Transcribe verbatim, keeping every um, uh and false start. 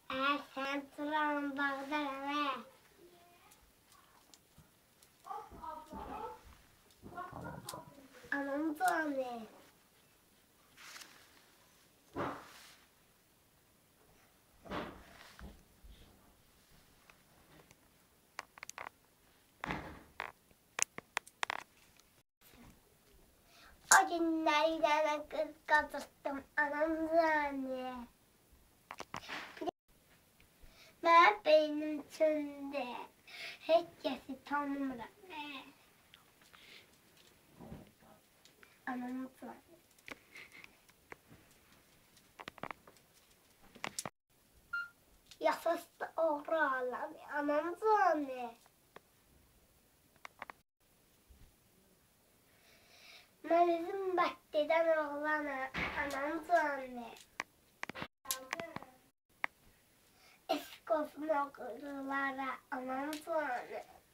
Eğer sen turan bağlar ve anam da anne. O günlerden kız kazıktım anam da anne. Ben benim içinde herkesi tanımıram. Anam da anne. Yasası oğru ağlam, anam da anne. Malizm bakteden oğlana, anam da anne. Eski olsun okullara, anam da anne.